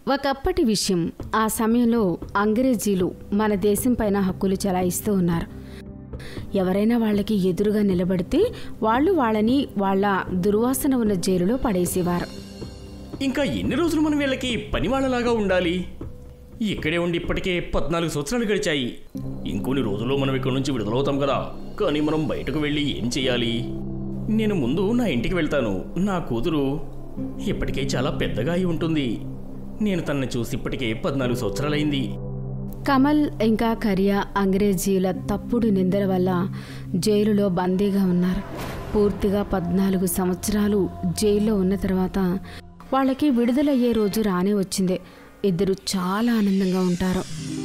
ఒకప్పటి విషయం. ఆ సమయంలో అంగ్రేజీలు మన దేశం పైన హక్కులు చెలాయిస్తూ ఉన్నారు. ఎవరైనా వాళ్ళకి ఎదురుగా నిలబడితే వాళ్ళు వాళ్ళని వాళ్ళ దుర్వాసన ఉన్న జైలులో పడేసేవారు. ఇంకా ఎన్ని రోజులు మనం వీళ్ళకి పని వాళ్ళలాగా ఉండాలి? ఇక్కడే ఉండి ఇప్పటికే 14 సంవత్సరాలు గడిచాయి. ఇంకొన్ని రోజుల్లో మనం ఇక్కడ నుంచి విడుదలవుతాం కదా. కానీ మనం బయటకు వెళ్ళి ఏం చెయ్యాలి? నేను ముందు నా ఇంటికి వెళ్తాను. నా కూతురు ఇప్పటికే చాలా పెద్దగా అయి ఉంటుంది. నేను తనని చూసి ఇప్పటికే 14 సంవత్సరాలైంది. కమల్ ఇంకా కరియా అంగ్రేజీల తప్పుడు నిందల వల్ల జైలులో బందీగా ఉన్నారు. పూర్తిగా 14 సంవత్సరాలు జైల్లో ఉన్న తర్వాత వాళ్ళకి విడుదలయ్యే రోజు రానే వచ్చింది. ఇద్దరు చాలా ఆనందంగా ఉంటారు.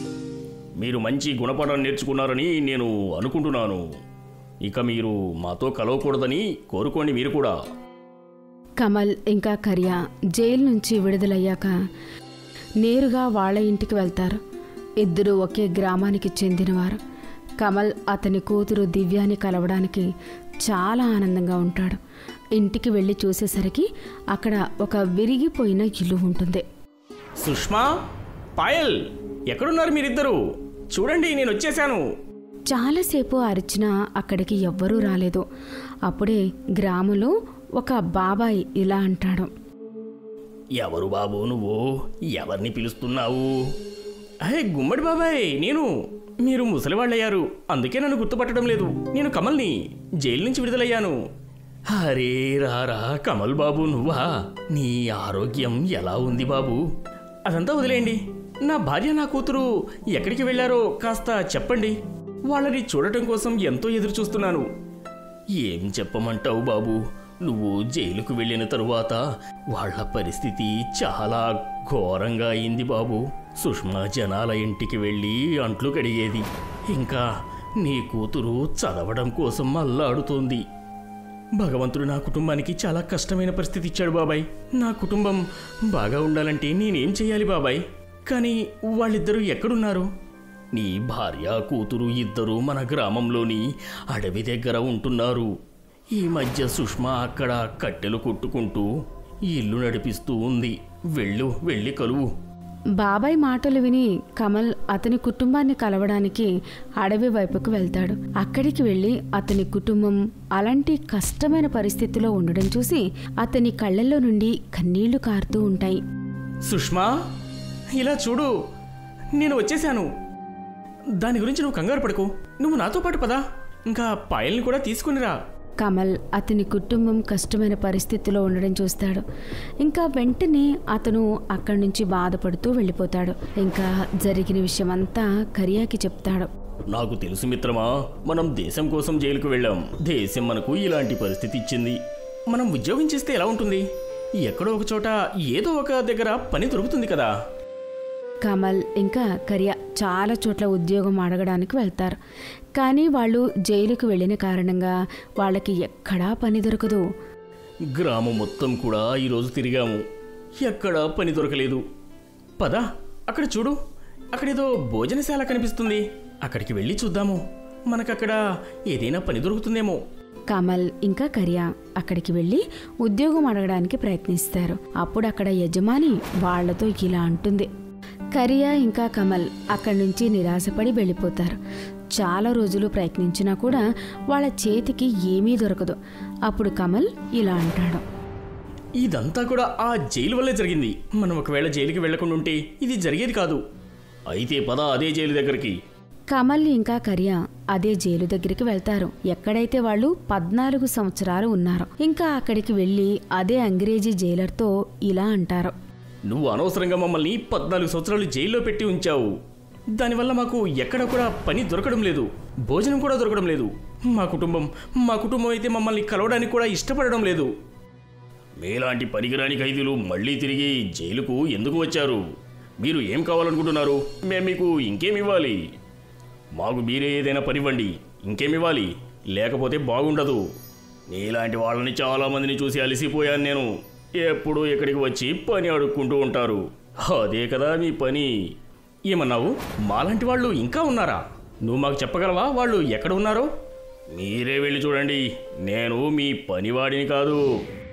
మీరు మంచి గుణపాఠం నేర్చుకున్నారని నేను అనుకుంటున్నాను. ఇక మీరు మాతో కలవకూడదని కోరుకోండి మీరు కూడా. కమల్ ఇంకా కరియా జైలు నుంచి విడుదలయ్యాక నేరుగా వాళ్ళ ఇంటికి వెళ్తారు. ఇద్దరు ఒకే గ్రామానికి చెందినవారు. కమల్ అతని కూతురు దివ్యాని కలవడానికి చాలా ఆనందంగా ఉంటాడు. ఇంటికి వెళ్ళి చూసేసరికి అక్కడ ఒక విరిగిపోయిన ఇల్లు ఉంటుంది. సుష్మా, పాయల్, ఎక్కడున్నారు మీరిద్దరు? చూడండి, నేను వచ్చేసాను. చాలాసేపు అరిచినా అక్కడికి ఎవ్వరూ రాలేదు. అప్పుడే గ్రామంలో ఒక బాబాయ్ ఇలా అంటాడు. ఎవరు బాబు నువ్వు? ఎవరిని పిలుస్తున్నావు? అహే గుమ్మడి బాబాయ్, నేను. మీరు ముసలివాళ్ళయ్యారు, అందుకే నన్ను గుర్తుపట్టడం లేదు. నేను కమల్ని, జైలు నుంచి విడుదలయ్యాను. అరే రారా కమల్ బాబు, నువ్వా? నీ ఆరోగ్యం ఎలా ఉంది బాబు? అదంతా వదిలేయండి. నా భార్య నా కూతురు ఎక్కడికి వెళ్ళారో కాస్త చెప్పండి. వాళ్ళని చూడటం కోసం ఎంతో ఎదురు చూస్తున్నాను. ఏం చెప్పమంటావు బాబు? నువ్వు జైలుకు వెళ్ళిన తరువాత వాళ్ళ పరిస్థితి చాలా ఘోరంగా అయింది బాబు. సుష్మా జనాల ఇంటికి వెళ్ళి అంట్లు కడిగేది. ఇంకా నీ కూతురు చదవడం కోసం అల్లాడుతోంది. భగవంతుడు నా కుటుంబానికి చాలా కష్టమైన పరిస్థితి ఇచ్చాడు బాబాయ్. నా కుటుంబం బాగా ఉండాలంటే నేనేం చెయ్యాలి బాబాయ్? కానీ వాళ్ళిద్దరూ ఎక్కడున్నారు? నీ భార్య కూతురు ఇద్దరూ మన గ్రామంలోని అడవి దగ్గర ఉంటున్నారు. ఈ మధ్య సుష్మా అక్కడ కట్టెలు కొట్టుకుంటూ ఇల్లు నడిపిస్తూ ఉంది. వెళ్ళి కలువు. బాబాయ్ మాటలు విని కమల్ అతని కుటుంబాన్ని కలవడానికి అడవి వైపుకు వెళ్తాడు. అక్కడికి వెళ్ళి అతని కుటుంబం అలాంటి కష్టమైన పరిస్థితిలో ఉండడం చూసి అతని కళ్ళల్లో నుండి కన్నీళ్లు కారుతూ ఉంటాయి. సుష్మా, ఇలా చూడు, నేను వచ్చేసాను. దాని గురించి నువ్వు కంగారు పడకు. నువ్వు నాతో పాటు పదా. ఇంకా పాయల్ని కూడా తీసుకునిరా. కమల్ అతని కుటుంబం కష్టమైన పరిస్థితిలో ఉండడం చూస్తాడు. ఇంకా వెంటనే అతను అక్కడి నుంచి బాధపడుతూ వెళ్ళిపోతాడు. ఇంకా జరిగిన విషయమంతా కరియాకి చెప్తాడు. నాకు తెలుసు మిత్రమా, మనం దేశం కోసం జైలుకు వెళ్ళాం. దేశం మనకు ఇలాంటి పరిస్థితి ఇచ్చింది. మనం ఉద్యోగం చేస్తే ఎలా ఉంటుంది? ఎక్కడో ఒక చోట ఏదో ఒక దగ్గర పని దొరుకుతుంది కదా. కమల్ ఇంకా కరియా చాలా చోట్ల ఉద్యోగం అడగడానికి వెళ్తారు. కానీ వాళ్ళు జైలుకు వెళ్ళిన కారణంగా వాళ్ళకి ఎక్కడా పని దొరకదు. గ్రామం మొత్తం కూడా ఈరోజు తిరిగాము, ఎక్కడా పని దొరకలేదు. పద, అక్కడ చూడు, అక్కడేదో భోజనశాల కనిపిస్తుంది. అక్కడికి వెళ్ళి చూద్దాము. మనకక్కడ ఏదైనా పని దొరుకుతుందేమో. కమల్ ఇంకా కరియా అక్కడికి వెళ్ళి ఉద్యోగం అడగడానికి ప్రయత్నిస్తారు. అప్పుడు అక్కడ యజమాని వాళ్లతో ఇలా అంటుంది. కరియా ఇంకా కమల్ అక్కడి నుంచి నిరాశపడి వెళ్ళిపోతారు. చాలా రోజులు ప్రయత్నించినా కూడా వాళ్ళ చేతికి ఏమీ దొరకదు. అప్పుడు కమల్ ఇలా అంటాడు. ఇదంతా కూడా ఆ జైలు వల్లే జరిగింది. మనం ఒకవేళ జైలుకి వెళ్లకుండా ఉంటే ఇది జరిగేది కాదు. అయితే పద అదే జైలు దగ్గరికి. కమల్ ఇంకా కరియా అదే జైలు దగ్గరికి వెళ్తారు. ఎక్కడైతే వాళ్ళు 14 సంవత్సరాలు ఉన్నారు. ఇంకా అక్కడికి వెళ్ళి అదే అంగ్రేజీ జైలర్తో ఇలా అంటారు. నువ్వు అనవసరంగా మమ్మల్ని 14 సంవత్సరాలు జైల్లో పెట్టి ఉంచావు. దానివల్ల మాకు ఎక్కడ కూడా పని దొరకడం లేదు, భోజనం కూడా దొరకడం లేదు. మా కుటుంబం అయితే మమ్మల్ని కలవడానికి కూడా ఇష్టపడడం లేదు. మీలాంటి పనికిరాని ఖైదీలు మళ్ళీ తిరిగి జైలుకు ఎందుకు వచ్చారు? మీరు ఏం కావాలనుకుంటున్నారు? మేము మీకు ఇంకేమివ్వాలి? మాకు మీరే ఏదైనా పనివ్వండి, ఇంకేమివ్వాలి, లేకపోతే బాగుండదు. నీలాంటి వాళ్ళని చాలామందిని చూసి అలసిపోయాను నేను. ఎప్పుడూ ఇక్కడికి వచ్చి పని అడుక్కుంటూ ఉంటారు. అదే కదా మీ పని. ఏమన్నావు? మాలాంటి వాళ్ళు ఇంకా ఉన్నారా? నువ్వు మాకు చెప్పగలవా వాళ్ళు ఎక్కడ ఉన్నారో? మీరే వెళ్ళి చూడండి, నేను మీ పనివాడిని కాదు.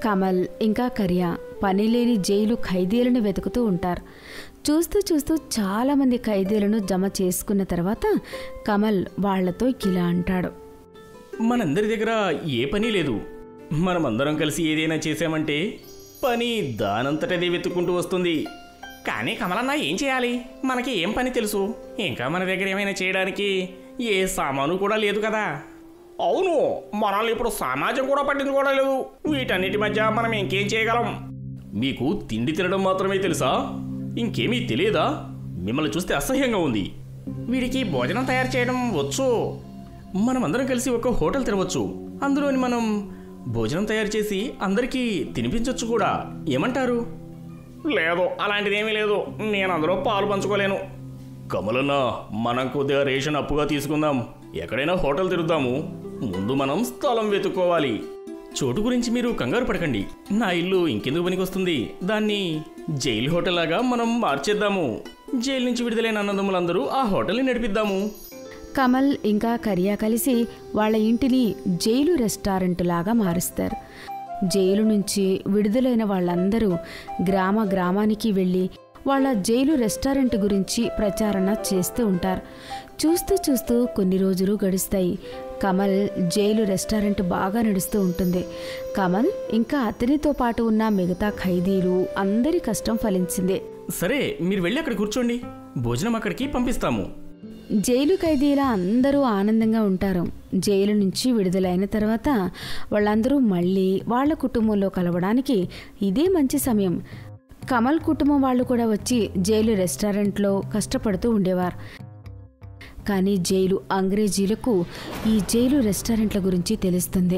కమల్ ఇంకా కరియా పనిలేని జైలు ఖైదీలను వెతుకుతూ ఉంటారు. చూస్తూ చూస్తూ చాలామంది ఖైదీలను జమ చేసుకున్న తర్వాత కమల్ వాళ్లతో ఇలా అంటాడు. మనందరి దగ్గర ఏ పని లేదు. మనమందరం కలిసి ఏదైనా చేసామంటే పని దానంతటదే వెతుక్కుంటూ వస్తుంది. కానీ కమలన్న ఏం చేయాలి? మనకి ఏం పని తెలుసు? ఇంకా మన దగ్గర ఏమైనా చేయడానికి ఏ సామాను కూడా లేదు కదా. అవును, మనల్ని ఇప్పుడు సమాజం కూడా పట్టించుకోవడం లేదు. వీటన్నిటి మధ్య మనం ఇంకేం చేయగలం? మీకు తిండి తినడం మాత్రమే తెలుసా? ఇంకేమీ తెలియదా? మిమ్మల్ని చూస్తే అసహ్యంగా ఉంది. వీడికి భోజనం తయారు చేయడం వచ్చు. మనమందరం కలిసి ఒక హోటల్ తెరవచ్చు. అందులోని మనం భోజనం తయారు చేసి అందరికీ తినిపించవచ్చు కూడా. ఏమంటారు? లేదు, అలాంటిదేమీ లేదు. నేను అందులో పాలు పంచుకోలేను. కమలన్న, మనం కొద్దిగా రేషన్ అప్పుగా తీసుకుందాం. ఎక్కడైనా హోటల్ తిరుగుదాము. ముందు మనం స్థలం వెతుక్కోవాలి. చోటు గురించి మీరు కంగారు పడకండి. నా ఇల్లు ఇంకెందుకు పనికొస్తుంది? దాన్ని జైలు హోటల్ లాగా మనం మార్చేద్దాము. జైలు నుంచి విడుదలైన అన్నదమ్ములందరూ ఆ హోటల్ని నడిపిద్దాము. కమల్ ఇంకా కరియా కలిసి వాళ్ళ ఇంటిని జైలు రెస్టారెంట్ లాగా మారుస్తారు. జైలు నుంచి విడుదలైన వాళ్ళందరూ గ్రామానికి వెళ్ళి వాళ్ళ జైలు రెస్టారెంట్ గురించి ప్రచారణ చేస్తూ ఉంటారు. చూస్తూ చూస్తూ కొన్ని రోజులు గడుస్తాయి. కమల్ జైలు రెస్టారెంట్ బాగా నడుస్తూ ఉంటుంది. కమల్ ఇంకా అతనితో పాటు ఉన్న మిగతా ఖైదీలు అందరి కష్టం ఫలించింది. సరే, మీరు వెళ్ళి అక్కడ కూర్చోండి. భోజనం అక్కడికి పంపిస్తాము. జైలు ఖైదీల అందరూ ఆనందంగా ఉంటారు. జైలు నుంచి విడుదలైన తర్వాత వాళ్ళందరూ మళ్ళీ వాళ్ళ కుటుంబంలో కలవడానికి ఇదే మంచి సమయం. కమల్ కుటుంబం వాళ్ళు కూడా వచ్చి జైలు రెస్టారెంట్లో కష్టపడుతూ ఉండేవారు. కానీ జైలు అంగ్రేజీలకు ఈ జైలు రెస్టారెంట్ల గురించి తెలుస్తుంది.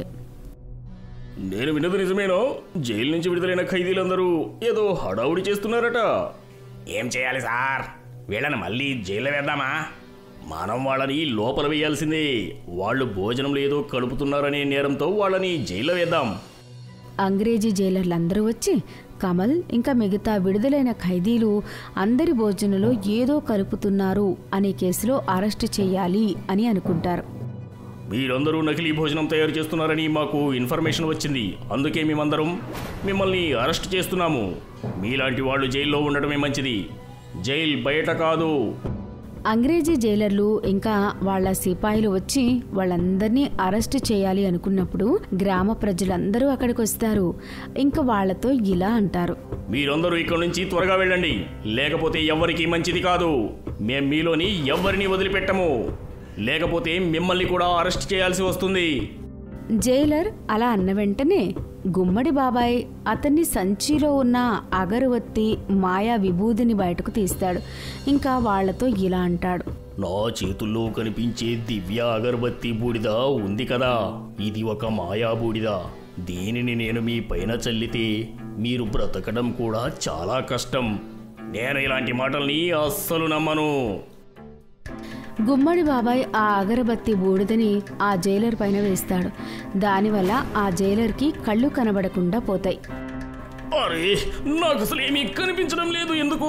నేను విన్నది నిజమేనో? జైలు నుంచి విడుదలైన ఖైదీలందరూ ఏదో హడావుడి చేస్తున్నారట. ఏం చేయాలి సార్? వీళ్ళని మళ్ళీ జైల్లో వేద్దామా? మనం వాళ్ళని లోపల వేయాల్సిందే. వాళ్ళు భోజనంలో ఏదో కలుపుతున్నారనే నేరంతో వాళ్ళని జైల్లో వేద్దాం. అంగ్రేజీ జైలర్లందరూ వచ్చి కమల్ ఇంకా మిగతా విడుదలైన ఖైదీలు అందరి భోజనంలో ఏదో కలుపుతున్నారు అనే కేసులో అరెస్టు చేయాలి అని అనుకుంటారు. మీరందరూ నకిలీ భోజనం తయారు చేస్తున్నారని మాకు ఇన్ఫర్మేషన్ వచ్చింది. అందుకే మేమందరం మిమ్మల్ని అరెస్ట్ చేస్తున్నాము. మీలాంటి వాళ్ళు జైల్లో ఉండటమే మంచిది. జైల్ బయట కాదు. అంగ్రేజీ జైలర్లు ఇంకా వాళ్ళ సిపాయిలు వచ్చి వాళ్ళందరినీ అరెస్టు చేయాలి అనుకున్నప్పుడు గ్రామ ప్రజలందరూ అక్కడికి వస్తారు. ఇంకా వాళ్లతో ఇలా అంటారు. మీరందరూ ఇక్కడ నుంచి త్వరగా వెళ్ళండి, లేకపోతే ఎవ్వరికీ మంచిది కాదు. మేం మీలోని ఎవ్వరిని వదిలిపెట్టము. లేకపోతే మిమ్మల్ని కూడా అరెస్ట్ చేయాల్సి వస్తుంది. జైలర్ అలా అన్న వెంటనే గుమ్మడి బాబాయ్ అతన్ని సంచిలో ఉన్న అగరవత్తి మాయా విభూదిని బయటకు తీస్తాడు. ఇంకా వాళ్లతో ఇలా అంటాడు. నా చేతుల్లో కనిపించే దివ్య అగరబత్తి బూడిద ఉంది కదా, ఇది ఒక మాయా బూడిద. దీనిని నేను మీ పైన చల్లితే మీరు బ్రతకడం కూడా చాలా కష్టం. నేను ఇలాంటి మాటల్ని అస్సలు నమ్మను. గుమ్మడి బాబాయ్ ఆ అగరబత్తి బూడిదని ఆ జైలర్ పైన వేస్తాడు. దానివల్ల ఆ జైలర్కి కళ్ళు కనబడకుండా పోతాయి. అరే, నాకు అసలు ఏమీ కనిపించడం లేదు. ఎందుకు?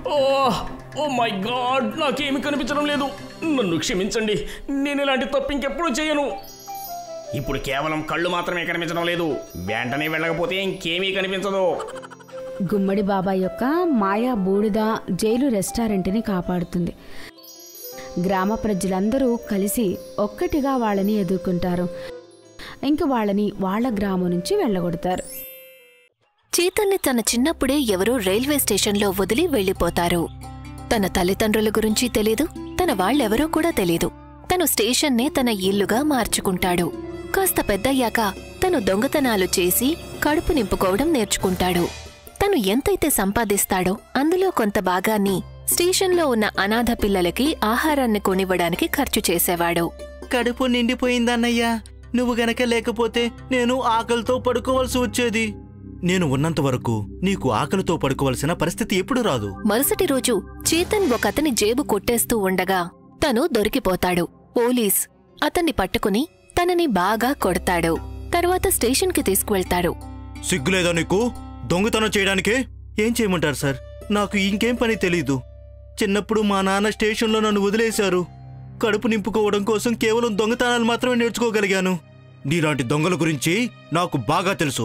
ఓ మై గాడ్, నాకేమీ కనిపించడం లేదు. నన్ను క్షమించండి. నేను ఇలాంటి తప్పు ఇంకెప్పుడు చేయను. ఇప్పుడు కేవలం కళ్ళు మాత్రమే కనిపించడం లేదు. వెంటనే వెళ్ళకపోతే ఇంకేమీ కనిపించదు. గుమ్మడి బాబాయ్ యొక్క మాయా బూడిద జైలు రెస్టారెంట్ని కాపాడుతుంది. గ్రామ ప్రజలందరూ కలిసి ఒక్కటిగా వాళ్ళని ఎదుర్కొంటారు. ఇంక వాళ్ళని వాళ్ళ గ్రామం నుంచి వెళ్ళగొడతారు. చైతన్య తన చిన్నప్పుడే ఎవరో రైల్వే స్టేషన్లో వదిలి వెళ్లిపోతారు. తన తల్లిదండ్రుల గురించి తెలీదు, తన వాళ్ళెవరో కూడా తెలీదు. తను స్టేషన్నే తన ఇల్లుగా మార్చుకుంటాడు. కాస్త పెద్దయ్యాక తను దొంగతనాలు చేసి కడుపు నింపుకోవడం నేర్చుకుంటాడు. తను ఎంతైతే సంపాదిస్తాడో అందులో కొంత భాగాన్ని స్టేషన్లో ఉన్న అనాథ పిల్లలకి ఆహారాన్ని కొనివ్వడానికి ఖర్చు చేసేవాడు. కడుపు నిండిపోయిందన్నయ్యా. నువ్వు గనక లేకపోతే నేను ఆకలితో పడుకోవలసి వచ్చేది. నేను ఉన్నంత వరకు నీకు ఆకలితో పడుకోవలసిన పరిస్థితి ఎప్పుడు రాదు. మరుసటి రోజు చేతన్ ఒకతని జేబు కొట్టేస్తూ ఉండగా తను దొరికిపోతాడు. పోలీస్ అతన్ని పట్టుకుని తనని బాగా కొడతాడు. తర్వాత స్టేషన్కి తీసుకువెళ్తాడు. సిగ్గులేదా నీకు దొంగతనం చేయడానికే? ఏం చేయమంటారు సార్? నాకు ఇంకేం పని తెలీదు. చిన్నప్పుడు మా నాన్న స్టేషన్లో నన్ను వదిలేశారు. కడుపు నింపుకోవడం కోసం కేవలం దొంగతనాలు మాత్రమే నేర్చుకోగలిగాను. నీలాంటి దొంగల గురించి నాకు బాగా తెలుసు.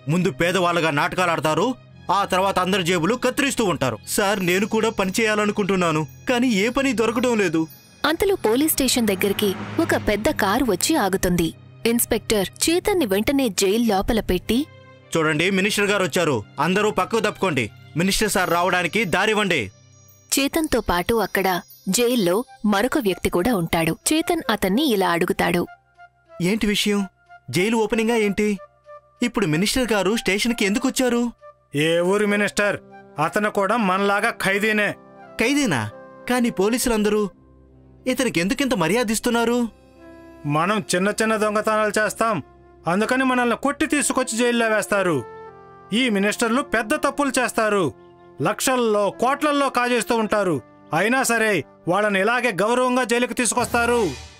ముందు పేదవాళ్ళగా నాటకాలు ఆడతారు, ఆ తర్వాత అందరి జేబులు కత్తిరిస్తూ ఉంటారు. సార్ నేను కూడా పని చేయాలనుకుంటున్నాను, కానీ ఏ పని దొరకడం లేదు. అంతలో పోలీస్ స్టేషన్ దగ్గరికి ఒక పెద్ద కారు వచ్చి ఆగుతుంది. ఇన్స్పెక్టర్ చేతన్ని వెంటనే జైలు లోపల పెట్టి, చూడండి, మినిస్టర్ గారు వచ్చారు, అందరూ పక్కకు తప్పుకోండి, మినిస్టర్ సార్ రావడానికి దారివ్వండి. చేతన్తో పాటు అక్కడ జైల్లో మరొక వ్యక్తి కూడా ఉంటాడు. చేతన్ అతన్ని ఇలా అడుగుతాడు, ఏంటి విషయం? జైలు ఓపెనింగా ఏంటి? ఇప్పుడు మినిస్టర్ గారు స్టేషన్కి ఎందుకు వచ్చారు? ఏ ఊరి మినిస్టర్? అతను కూడా మనలాగా ఖైదీనే. ఖైదీనా? కానీ పోలీసులందరూ ఇతనికి ఎందుకింత మర్యాదిస్తున్నారు? మనం చిన్న చిన్న దొంగతనాలు చేస్తాం, అందుకని మనల్ని కొట్టి తీసుకొచ్చి జైల్లో వేస్తారు. ఈ మినిస్టర్లు పెద్ద తప్పులు చేస్తారు, లక్షల్లో కోట్లల్లో కాజేస్తూ ఉంటారు. అయినా సరే వాళ్ళని ఇలాగే గౌరవంగా జైలుకి తీసుకొస్తారు.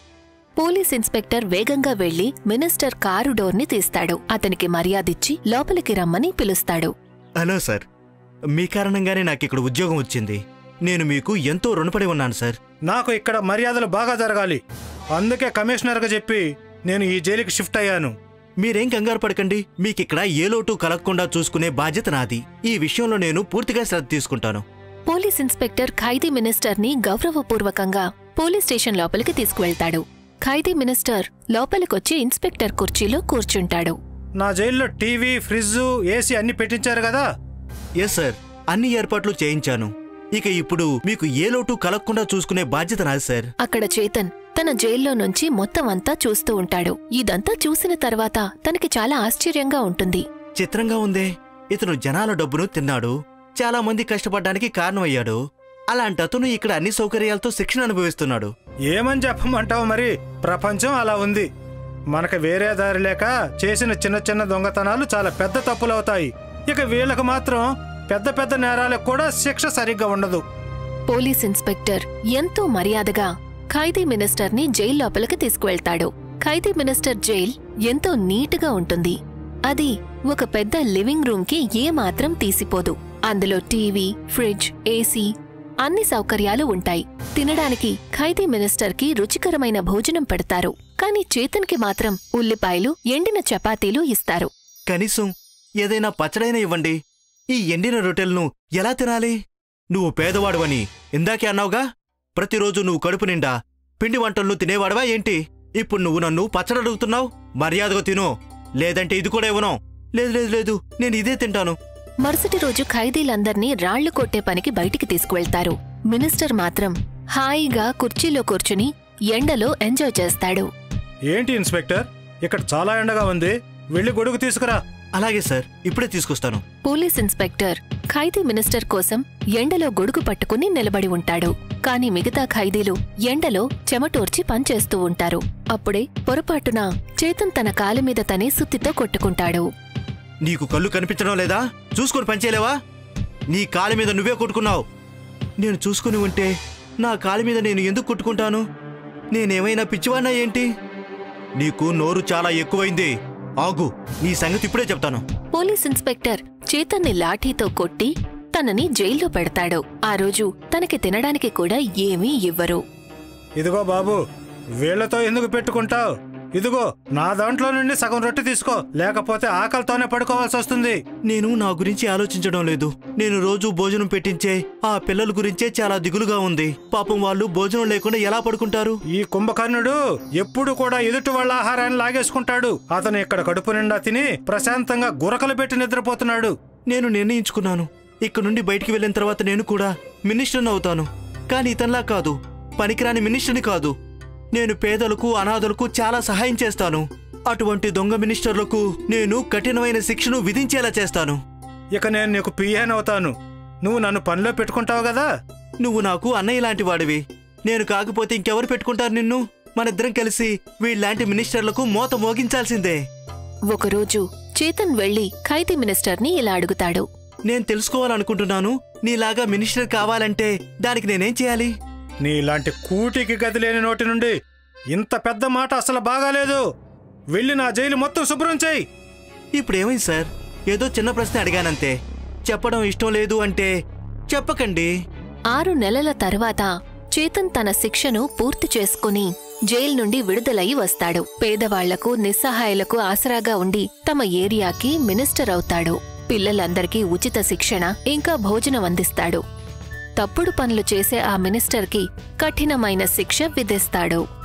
పోలీస్ ఇన్స్పెక్టర్ వేగంగా వెళ్లి మినిస్టర్ కారు డోర్ని తీస్తాడు. అతనికి మర్యాదిచ్చి లోపలికి రమ్మని పిలుస్తాడు. హలో సార్, మీ కారణంగానే నాకిక్కడ ఉద్యోగం వచ్చింది. నేను మీకు ఎంతో రుణపడి ఉన్నాను సార్. నాకు ఇక్కడ మర్యాదలు బాగా జరగాలి, అందుకే కమిషనర్గా చెప్పి నేను ఈ జైలుకి షిఫ్ట్ అయ్యాను. మీరేం కంగారు పడకండి, మీకిక్కడ ఏ లోటు కలగకుండా చూసుకునే బాధ్యత నాది. ఈ విషయంలో నేను పూర్తిగా శ్రద్ధ తీసుకుంటాను. పోలీస్ ఇన్స్పెక్టర్ ఖైదీ మినిస్టర్ని గౌరవపూర్వకంగా పోలీస్ స్టేషన్ లోపలికి తీసుకువెళ్తాడు. ఖైదీ మినిస్టర్ లోపలికొచ్చి ఇన్స్పెక్టర్ కుర్చీలో కూర్చుంటాడు. నా జైల్లో టీవీ, ఫ్రిడ్జ్, ఏసీ అన్ని పెట్టించారు కదా? ఎస్ సార్, అన్ని ఏర్పాట్లు చేయించాను. ఇక ఇప్పుడు మీకు ఏ లోటు కలగకుండా చూసుకునే బాధ్యత నాది సార్. అక్కడ చేతన్ తన జైల్లో నుంచి మొత్తం అంతా చూస్తూ ఉంటాడు. ఇదంతా చూసిన తర్వాత తనకి చాలా ఆశ్చర్యంగా ఉంటుంది. చిత్రంగా ఉందే, ఇతను జనాల డబ్బును తిన్నాడు, చాలా మంది కష్టపడ్డానికి కారణమయ్యాడు. అలాంటి అతను ఇక్కడ అన్ని సౌకర్యాలతో శిక్షణ అనుభవిస్తున్నాడు. ఏమని చెప్పమంటావు మరి? ప్రపంచం అలా ఉంది. మనకు వేరే దారి లేక చేసిన చిన్న చిన్న దొంగతనాలు చాలా పెద్ద తప్పులవుతాయి. ఇక వీళ్ళకు మాత్రం పెద్ద పెద్ద నేరాలకు కూడా శిక్ష సరిగ్గా ఉండదు. పోలీస్ ఇన్స్పెక్టర్ ఎంతో మర్యాదగా ఖైదీ మినిస్టర్ని జైలు లోపలికి తీసుకువెళ్తాడు. ఖైదీ మినిస్టర్ జైల్ ఎంతో నీటుగా ఉంటుంది. అది ఒక పెద్ద లివింగ్ రూమ్కి ఏమాత్రం తీసిపోదు. అందులో టీవీ, ఫ్రిడ్జ్, ఏసీ అన్ని సౌకర్యాలు ఉంటాయి. తినడానికి ఖైదీ మినిస్టర్కి రుచికరమైన భోజనం పెడతారు. కాని చేతన్కి మాత్రం ఉల్లిపాయలు, ఎండిన చపాతీలు ఇస్తారు. కనీసం ఏదైనా పచ్చడైనా ఇవ్వండి. ఈ ఎండిన రొట్టెలను ఎలా తినాలి? నువ్వు పేదవాడువని ఇందాకే అన్నావుగా. ప్రతిరోజు నువ్వు కడుపు నిండా పిండి వంటలను తినేవాడవా ఏంటి? ఇప్పుడు నువ్వు నన్ను పచ్చడడుగుతున్నావు? మర్యాదగా తిను, లేదంటే ఇది కూడా ఇవ్వను. లేదు లేదు లేదు, నేను ఇదే తింటాను. మరుసటి రోజు ఖైదీలందర్నీ రాళ్లు కొట్టే పనికి బయటికి తీసుకువెళ్తారు. మినిస్టర్ మాత్రం హాయిగా కుర్చీలో కూర్చుని ఎండలో ఎంజాయ్ చేస్తాడు. ఏంటి ఇన్స్పెక్టర్, ఇక్కడ చాలా ఎండగా ఉంది, వెళ్ళి గొడుగు తీసుకురా. అలాగే సార్, ఇప్పుడే తీసుకొస్తాను. పోలీస్ ఇన్స్పెక్టర్ ఖైదీ మినిస్టర్ కోసం ఎండలో గొడుగు పట్టుకుని నిలబడి ఉంటాడు. కాని మిగతా ఖైదీలు ఎండలో చెమటోర్చి పనిచేస్తూ ఉంటారు. అప్పుడే పొరపాటున చేతన్ తన కాలిమీద తనే సుత్తితో కొట్టుకుంటాడు. నీకు కళ్ళు కనిపించడం లేదా? చూసుకుని పనిచేయలేవా? నీ కాలి మీద నువ్వే కొట్టుకున్నావు. నేను చూసుకుని ఉంటే నా కాలి మీద నేను ఎందుకు కొట్టుకుంటాను? నేనేమైనా పిచ్చివాడినా ఏంటి? నీకు నోరు చాలా ఎక్కువైంది. ఆగు, నీ సంగతి ఇప్పుడే చెప్తాను. పోలీస్ ఇన్స్పెక్టర్ చేతన్ని లాఠీతో కొట్టి తనని జైల్లో పెడతాడు. ఆ రోజు తనకి తినడానికి కూడా ఏమీ ఇవ్వరు. ఇదిగో బాబు, వీళ్లతో ఎందుకు పెట్టుకుంటావు? ఇదిగో నా దాంట్లో నుండి సగం రొట్టె తీసుకో, లేకపోతే ఆకలితోనే పడుకోవాల్సి వస్తుంది. నేను నా గురించి ఆలోచించడం లేదు. నేను రోజు భోజనం పెట్టించే ఆ పిల్లల గురించే చాలా దిగులుగా ఉంది. పాపం వాళ్ళు భోజనం లేకుండా ఎలా పడుకుంటారు? ఈ కుంభకర్ణుడు ఎప్పుడు కూడా ఎదుటి వాళ్ళ ఆహారాన్ని లాగేసుకుంటాడు. అతను ఇక్కడ కడుపు నిండా తిని ప్రశాంతంగా గురకలు పెట్టి నిద్రపోతున్నాడు. నేను నిర్ణయించుకున్నాను, ఇక్కడ నుండి బయటికి వెళ్ళిన తర్వాత నేను కూడా మినిస్టర్ని అవుతాను. కానీ ఇతనిలా కాదు, పనికిరాని మినిస్టర్ని కాదు. నేను పేదలకు, అనాథలకు చాలా సహాయం చేస్తాను. అటువంటి దొంగ మినిస్టర్లకు నేను కఠినమైన శిక్షను విధించేలా చేస్తాను. ఇక నేను నీకు పియ్యానవుతాను. నువ్వు నన్ను పనిలో పెట్టుకుంటావు కదా. నువ్వు నాకు అన్నయ్య లాంటి వాడివి. నేను కాకపోతే ఇంకెవరు పెట్టుకుంటారు నిన్ను? మనిద్దరం కలిసి వీళ్ళలాంటి మినిస్టర్లకు మోత మోగించాల్సిందే. ఒకరోజు చేతన్ వెళ్లి ఖైదీ మినిస్టర్ని ఇలా అడుగుతాడు. నేను తెలుసుకోవాలనుకుంటున్నాను, నీలాగా మినిస్టర్ కావాలంటే దానికి నేనేం చేయాలి? నీలాంటి కూటికి గది లేని నోటి నుండి ఇంత పెద్ద మాట అసలు బాగాలేదు. వెళ్ళి నా జైలు మొత్తం శుభ్రం చేయి. ఇప్పుడేమైంది సార్? ఏదో చిన్న ప్రశ్న అడిగానంతే. చెప్పడం ఇష్టం లేదు అంటే చెప్పకండి. 6 నెలల తర్వాత చేతన్ తన శిక్షను పూర్తి చేసుకుని జైలు నుండి విడుదలయి వస్తాడు. పేదవాళ్లకు, నిస్సహాయులకు ఆసరాగా ఉండి తమ ఏరియాకి మినిస్టర్ అవుతాడు. పిల్లలందరికీ ఉచిత శిక్షణ ఇంకా భోజనం అందిస్తాడు. తప్పుడు పనులు చేసే ఆ మినిస్టర్కి కఠినమైన శిక్ష విధిస్తాడు.